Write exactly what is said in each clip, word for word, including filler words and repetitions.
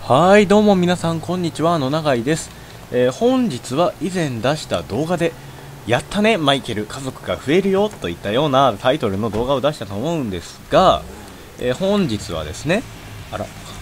はい、どうも皆さんこんにちは、野永井です。えー、本日は以前出した動画でやったねマイケル家族が増えるよといったようなタイトルの動画を出したと思うんですが、えー、本日はですね、あら、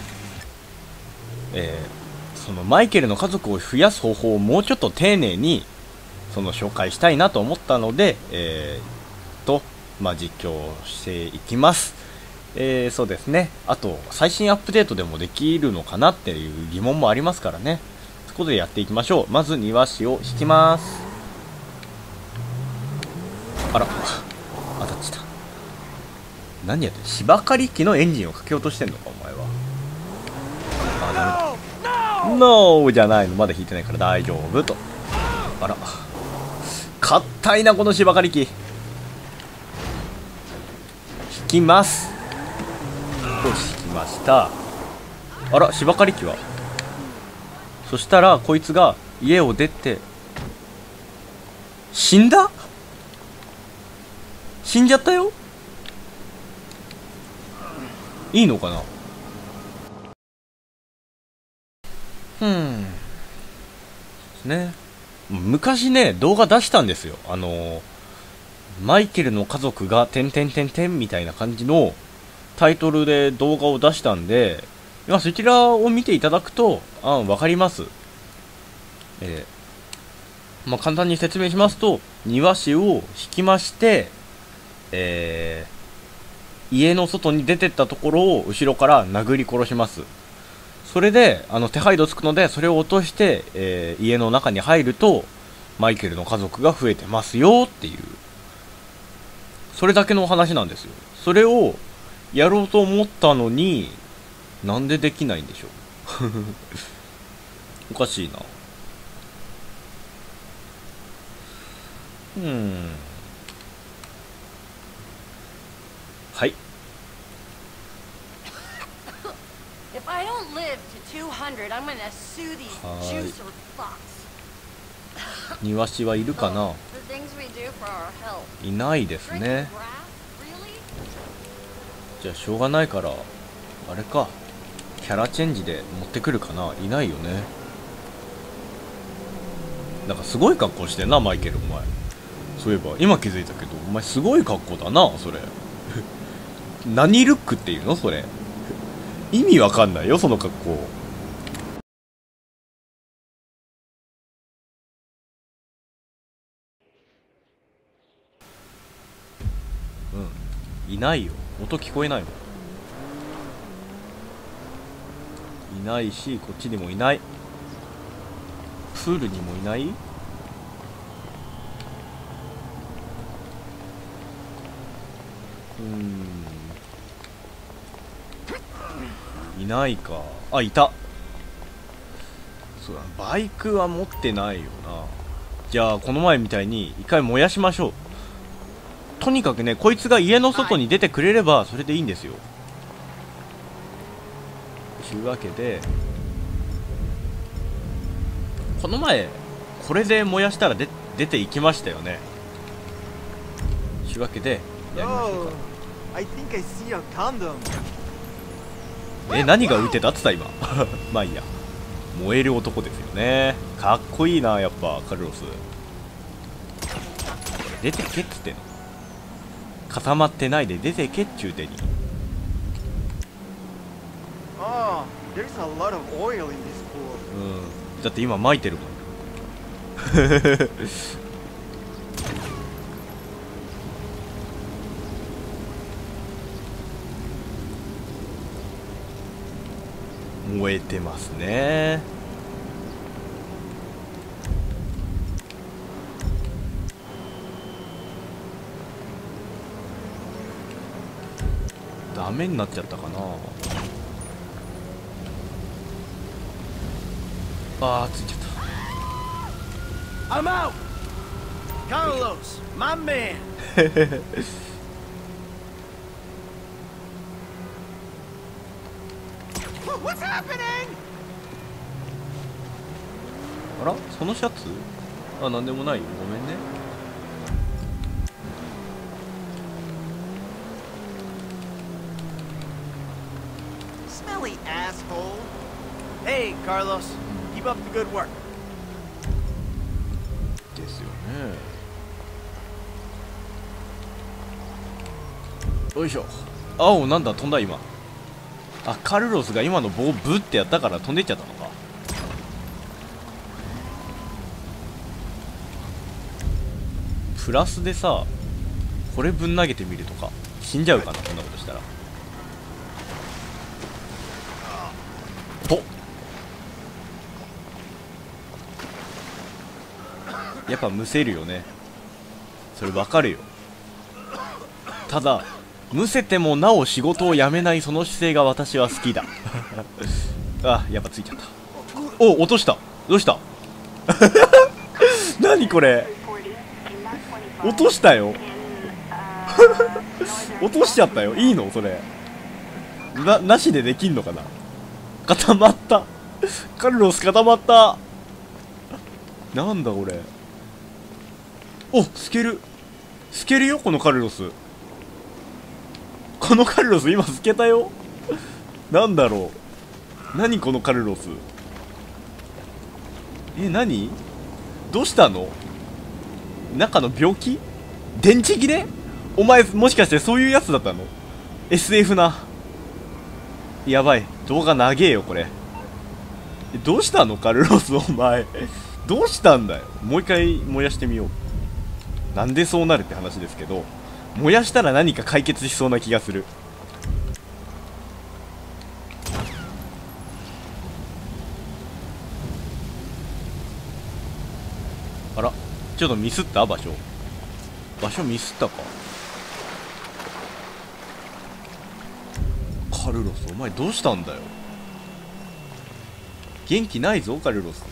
えー、そのマイケルの家族を増やす方法をもうちょっと丁寧にその紹介したいなと思ったので、えー、と、まあ、実況していきます。えー、そうですね。あと、最新アップデートでもできるのかなっていう疑問もありますからね。そこでやっていきましょう。まず庭師を引きます。あら、当たっちゃった。何やってんの？芝刈り機のエンジンをかけようとしてんのか、お前は。あ、ダメだ。ノーじゃないの。まだ引いてないから大丈夫と。あら。硬いな、この芝刈り機。引きます。よし、引きました。あら、芝刈り機は。そしたらこいつが家を出て死んだ？死んじゃったよ。いいのかな。うんですね。昔ね動画出したんですよ。あのー、マイケルの家族がてんてんてんてんみたいな感じのタイトルで動画を出したんで、今そちらを見ていただくとあ分かります。えーまあ、簡単に説明しますと、庭師を引きまして、えー、家の外に出てったところを後ろから殴り殺します。それであの手配度つくので、それを落として、えー、家の中に入るとマイケルの家族が増えてますよっていう、それだけのお話なんですよ。それをやろうと思ったのになんでできないんでしょうおかしいな。うん、はい。庭師はいるかな。いないですね。じゃあしょうがないからあれか、キャラチェンジで持ってくるかな。いないよね。なんかすごい格好してんなマイケルお前。そういえば今気づいたけど、お前すごい格好だなそれ何ルックっていうのそれ意味わかんないよその格好。うん、いないよ。音聞こえないもん。いないし、こっちにもいない。プールにもいない。うーん、いないか。あ、いた。そうだ、バイクは持ってないよな。じゃあこの前みたいに一回燃やしましょう。とにかくね、こいつが家の外に出てくれればそれでいいんですよ。というわけで、この前これで燃やしたらで出ていきましたよね。というわけでやりましょうか。え、何が浮いてたって言った今まあいいや。燃える男ですよね。かっこいいなやっぱカルロス。出てけっつってんの。固まってないで出てけっちゅうてに。うん、だって今撒いてるもん燃えてますね。ダメになっちゃったかな。あーついちゃった。I'm out! Carlos, my man! あら、そのシャツ？あ、なんでもないよ。ごめんね。 Smelly asshole. Hey, Carlos. Keep up the good work. ですよね。よいしょ。あお、なんだ飛んだ今。あ、カルロスが今の棒をブってやったから飛んでいっちゃったのか。プラスでさ、これぶん投げてみるとか死んじゃうかな、こんなことしたら。とやっぱむせるよね、それわかるよ。ただむせてもなお仕事を辞めないその姿勢が私は好きだ。あ、やっぱついちゃった。お、落とした。どうした？何これ、落としたよ。落としちゃったよ。いいのそれな、なしでできんのかな。固まった。カルロス固まった。なんだこれ。お、透ける透けるよこのカルロス。このカルロス今透けたよ。なんだろう、何このカルロス。え、何どうしたの。中の病気、電池切れ。お前もしかしてそういうやつだったの。 エスエフ な。やばい、動画長えよこれ。え、どうしたのカルロスお前。どうしたんだよ。もう一回燃やしてみよう。なんでそうなるって話ですけど、燃やしたら何か解決しそうな気がする。あら、ちょっとミスった場所。場所ミスったか。カルロスお前どうしたんだよ。元気ないぞカルロス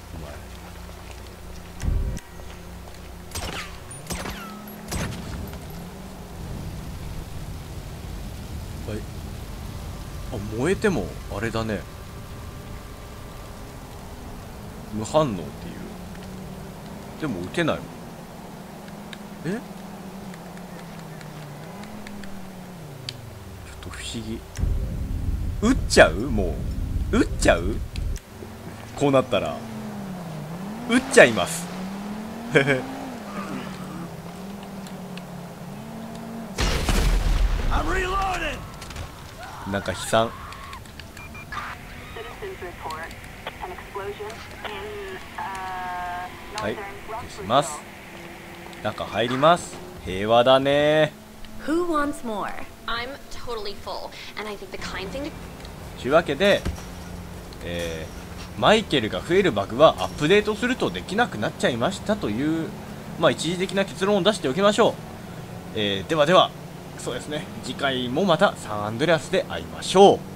お前。はい。あ、燃えてもあれだね、無反応っていう。でも撃てないもん。え、ちょっと不思議。撃っちゃう、もう撃っちゃう。こうなったら撃っちゃいます。なんか悲惨。はい、消します。中入ります。平和だね。 Who wants more? I'm totally full, and I think the kind thing to というわけで、えー、マイケルが増えるバグはアップデートするとできなくなっちゃいましたという、まあ一時的な結論を出しておきましょう。えー、ではでは、そうですね、次回もまたサンアンドレアスで会いましょう。